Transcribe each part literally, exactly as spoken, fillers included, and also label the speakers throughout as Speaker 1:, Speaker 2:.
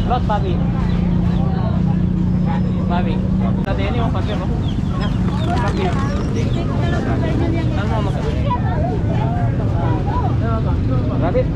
Speaker 1: Lot, Bobby. Bobby. Dati yan yung pag-yun, no? Bobby. Ano mo mag- Rabbit.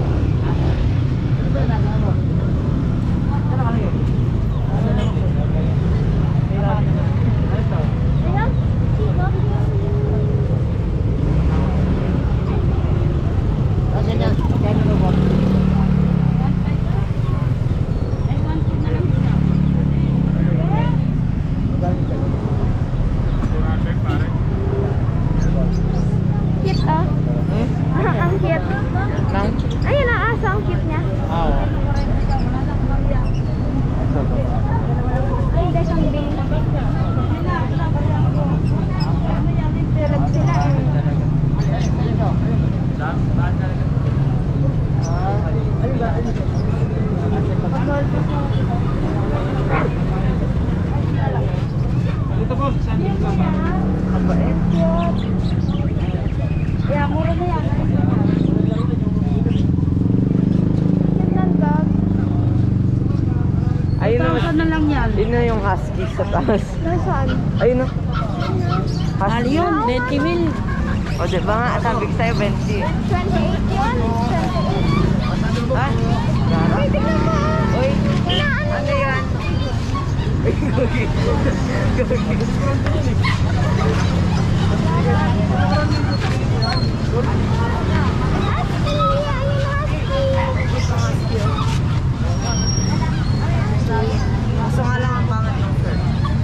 Speaker 2: Yun na yung husky sa taas.
Speaker 3: Nasaan?
Speaker 2: Ayun na.
Speaker 3: Husky yun, twenty mil.
Speaker 2: O diba nga, sabi ko sa'yo, twenty.
Speaker 3: twenty-eight yun.
Speaker 2: Ah?
Speaker 3: Uy, tignan mo.
Speaker 2: Uy,
Speaker 3: Inaano
Speaker 2: ano yan? Uy, gogi. Gogi.
Speaker 3: Husky! Ayun, husky!
Speaker 2: Gusto nga lang ang pangat ng sir.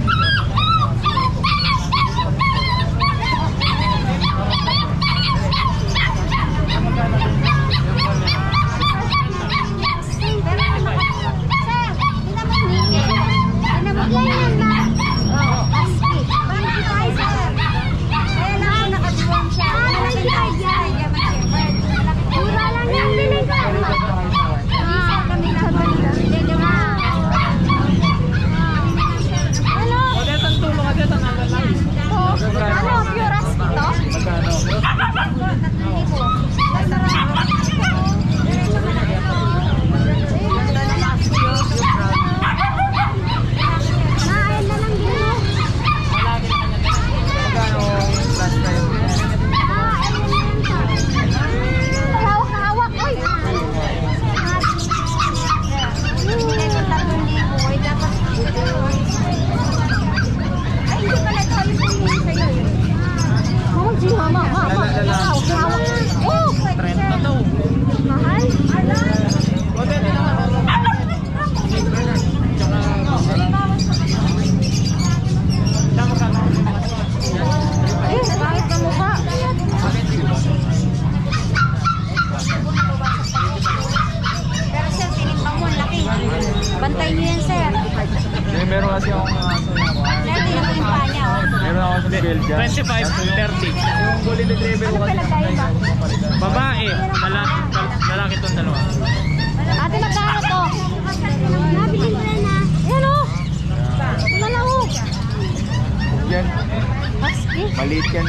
Speaker 3: Bantay niyo yan, sir.
Speaker 1: Eh, meron kasi akong aso na ako.
Speaker 3: Sir, tingnan mo yung paa niya, oh.
Speaker 1: Meron ako sa Belgian. twenty-five to thirty. Yung Golden Retriever ko kasi. Babae. Lalaki, lalaki itong dalawa.
Speaker 3: Ate, magkano to? Nabiling ko na. Ayan, oh. Malaho.
Speaker 2: Yan.
Speaker 3: Husky.
Speaker 2: Maliit yan.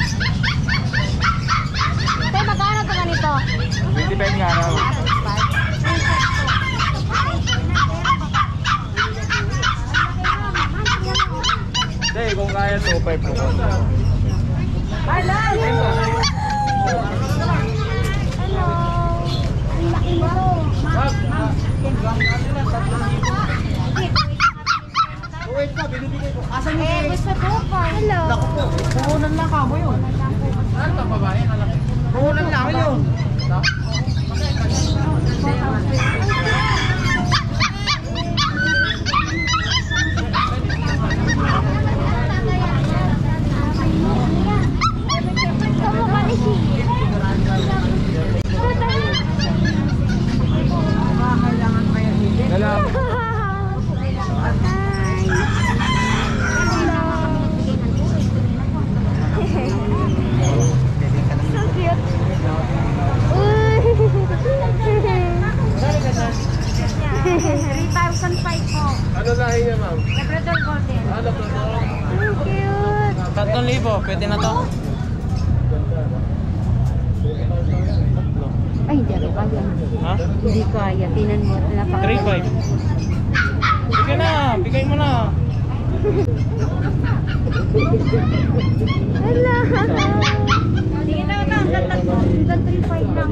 Speaker 3: Tay, magkano to ganito?
Speaker 2: twenty-five nga raw. Hindi, kung kaya two five po ko.
Speaker 3: Hello! Hello! Ang laki mo.
Speaker 1: Wait ka, binibigay ko. Asan yung
Speaker 3: Eh, gusto ko pa. Hello!
Speaker 1: Naku po, puhunan lang ka mo yun. Ano ka babae? Puhunan lang yun.
Speaker 3: three thousand five po.
Speaker 1: Ano lahi niya, ma'am?
Speaker 3: Labrador Golden.
Speaker 1: Ano po ito?
Speaker 3: Cute.
Speaker 1: Tatlong libo, pwede na to?
Speaker 3: Ay, hindi ako kaya.
Speaker 1: Ha?
Speaker 3: Hindi kaya. Tinan mo.
Speaker 1: three five. ka na, bigay mo na.
Speaker 3: Hala. Sige na ito, hanggang tatlo. Hanggang three five lang.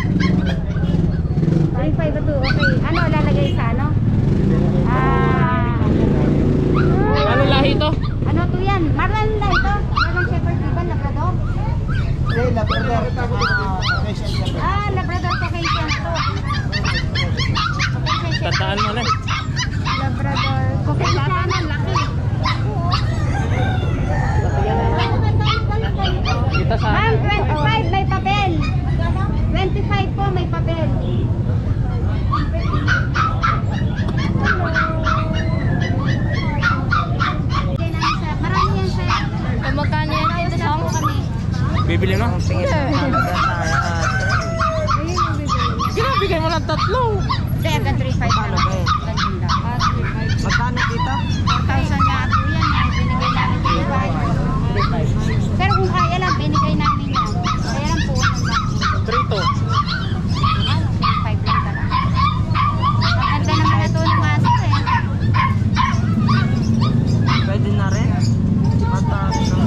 Speaker 3: three five ba ito? Okay. Ano, lalagay sa ano? Ah.
Speaker 1: Ano lahi ito?
Speaker 3: Ano to yan? Marlan na ito. Marlan Shepherd, di ba? Labrador?
Speaker 2: Hindi, Labrador.
Speaker 3: Ah, Labrador Caucasian to.
Speaker 1: Tataan mo na.
Speaker 3: Labrador Caucasian. Laki.
Speaker 1: Kita sa
Speaker 3: Ma'am, twenty-five may papel. twenty-five po may papel. Marami yan sir. Magkano yan? Ito sa ako kami.
Speaker 1: bibili mo?
Speaker 2: Tingin sa Canada.
Speaker 3: Ayun yung bibili.
Speaker 1: Sige, bigay mo ng tatlo.
Speaker 3: Hindi, hanggang three five lang. Ganun lang.
Speaker 2: Magkano kita?
Speaker 3: four thousand nga po yan. eh. Binigay namin three five. Pero kung kaya lang, binigay namin yan. Kaya lang po.
Speaker 1: three to.
Speaker 3: three five lang talaga. Ang ganda naman na to ng aso eh.
Speaker 2: Pwede na rin. Mataas na.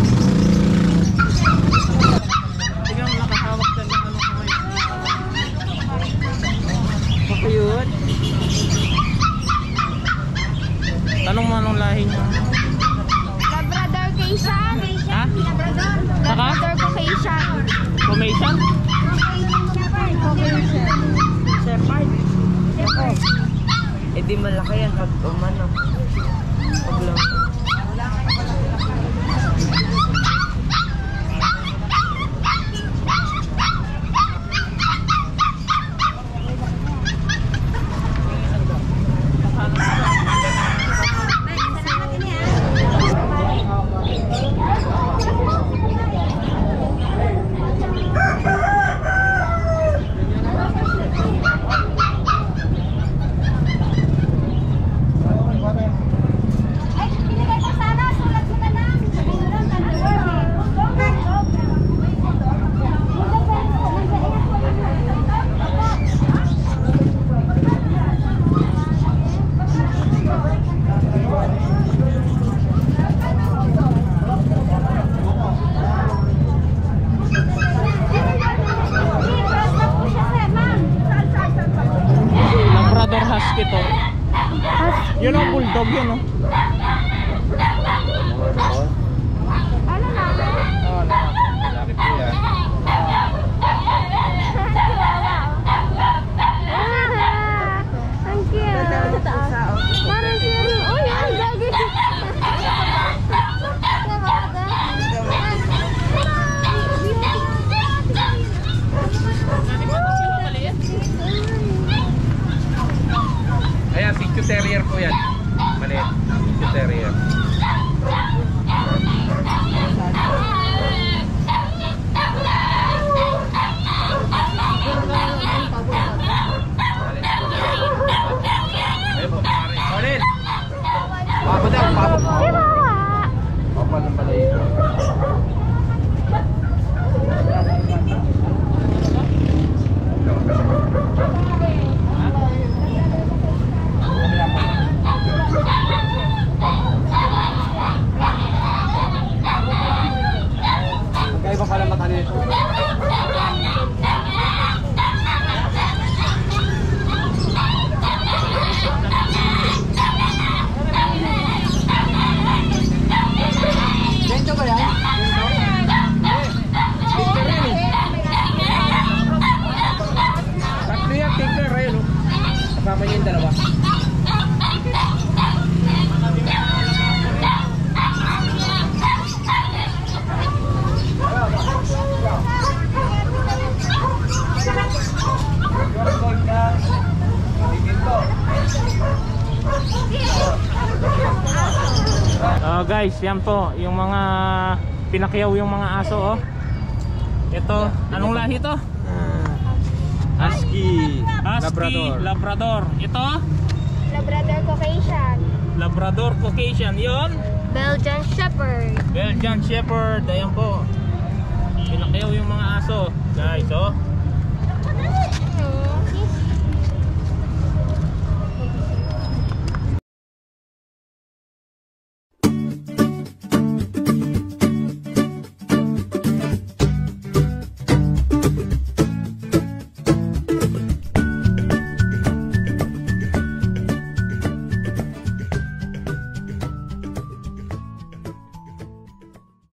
Speaker 1: Sige, nakahawak ka ng ano ko ngayon.
Speaker 2: Okay yun.
Speaker 1: Tanong mo anong lahi niya.
Speaker 3: Labrador Caucasian.
Speaker 1: Ha?
Speaker 3: Labrador.
Speaker 1: Saka?
Speaker 3: Labrador Caucasian.
Speaker 1: Formation?
Speaker 3: Caucasian.
Speaker 2: Shepherd. Eh di malaki yan pag umano. Pag lang.
Speaker 1: Labrador Husky to. Yun ang bulldog yun, no?
Speaker 3: Ano na?
Speaker 1: Oo, lalaki po yan.
Speaker 3: Ang cute. Parang siya. Uy, ang gagi.
Speaker 1: Ayan, Picture Terrier po yan. Maliit. Picture Terrier. Ayun po, pare. Ulit! Papa daw, papa. Papa ng balay. Magkaiba pala mata nito. Bento ba yan? Bento rin eh. Tatlo yan, tigger. Ayun o. Kasama niya yung dalawa. Oh guys, yan po yung mga pinakyaw yung mga aso oh. Ito, anong lahi to?
Speaker 2: Husky.
Speaker 1: Husky,
Speaker 2: Labrador.
Speaker 1: Labrador. Ito,
Speaker 3: Labrador Caucasian.
Speaker 1: Labrador Caucasian. Yon,
Speaker 3: Belgian Shepherd.
Speaker 1: Belgian Shepherd. Ayan po. Pinakyaw yung mga aso, guys oh.